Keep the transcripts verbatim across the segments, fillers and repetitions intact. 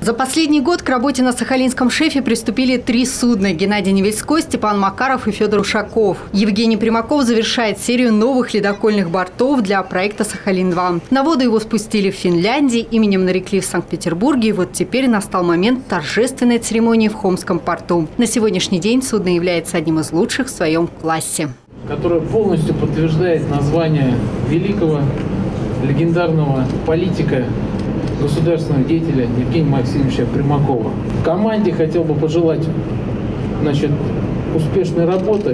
За последний год к работе на Сахалинском шефе приступили три судна – Геннадий Невельской, Степан Макаров и Федор Ушаков. Евгений Примаков завершает серию новых ледокольных бортов для проекта «Сахалин-два». На воду его спустили в Финляндии, именем нарекли в Санкт-Петербурге, и вот теперь настал момент торжественной церемонии в Хомском порту. На сегодняшний день судно является одним из лучших в своем классе. Которое полностью подтверждает название великого, легендарного политика, государственного деятеля Евгения Максимовича Примакова. Команде хотел бы пожелать, значит, успешной работы,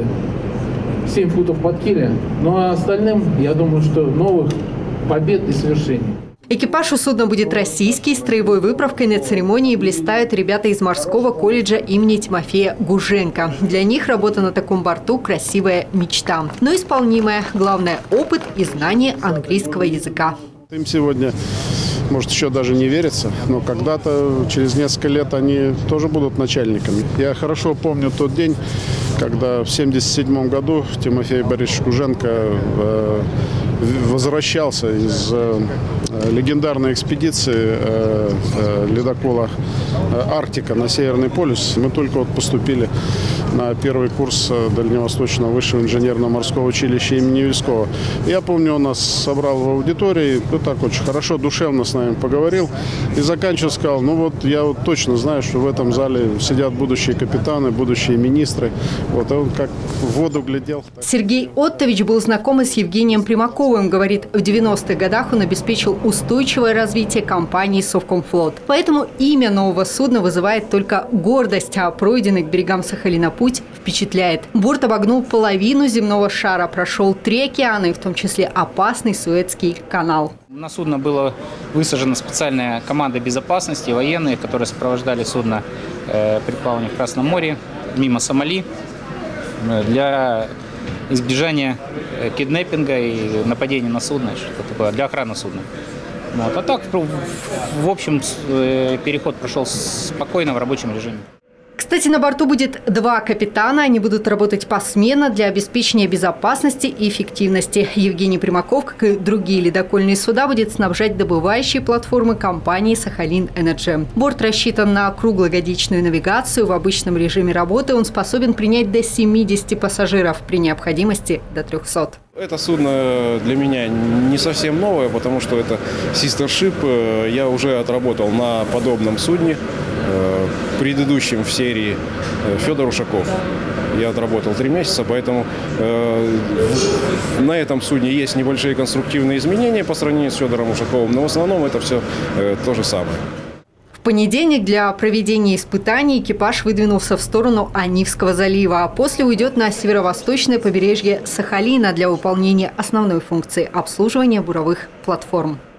семь футов под киля, ну а остальным, я думаю, что новых побед и свершений. Экипаж у судна будет российский, с строевой выправкой. На церемонии блистают ребята из морского колледжа имени Тимофея Гуженко. Для них работа на таком борту – красивая мечта, но исполнимая. Главное – опыт и знание английского языка. Им сегодня, может, еще даже не верится, но когда-то, через несколько лет, они тоже будут начальниками. Я хорошо помню тот день, когда в семьдесят седьмом году Тимофей Борисович Гуженко э, возвращался из э, легендарной экспедиции э, э, ледокола «Арктика» на Северный полюс. Мы только вот поступили на первый курс Дальневосточного высшего инженерно-морского училища имени Невельского. Я помню, он нас собрал в аудитории, ну так очень хорошо, душевно с нами поговорил и заканчивал, сказал: ну вот я вот точно знаю, что в этом зале сидят будущие капитаны, будущие министры. Вот он как в воду глядел. Сергей Оттович был знаком с Евгением Примаковым. Говорит, в девяностых годах он обеспечил устойчивое развитие компании «Совкомфлот». Поэтому имя нового судна вызывает только гордость, а пройденный к берегам Сахалина путь впечатляет. Борт обогнул половину земного шара, прошел три океана, и в том числе опасный Суэцкий канал. На судно была высажена специальная команда безопасности, военные, которые сопровождали судно э, при плавании в Красном море мимо Сомали э, для избежания э, киднеппинга и нападения на судно, что такое, для охраны судна. Вот. А так, в общем, э, переход прошел спокойно в рабочем режиме. Кстати, на борту будет два капитана. Они будут работать посменно для обеспечения безопасности и эффективности. Евгений Примаков, как и другие ледокольные суда, будет снабжать добывающие платформы компании «Сахалин Энерджи». Борт рассчитан на круглогодичную навигацию. В обычном режиме работы он способен принять до семидесяти пассажиров, при необходимости до трёхсот. Это судно для меня не совсем новое, потому что это систершип. Я уже отработал на подобном судне, предыдущем в серии, Федор Ушаков. Я отработал три месяца, поэтому э, на этом судне есть небольшие конструктивные изменения по сравнению с Федором Ушаковым, но в основном это все э, то же самое. В понедельник для проведения испытаний экипаж выдвинулся в сторону Анивского залива, а после уйдет на северо-восточное побережье Сахалина для выполнения основной функции – обслуживания буровых платформ.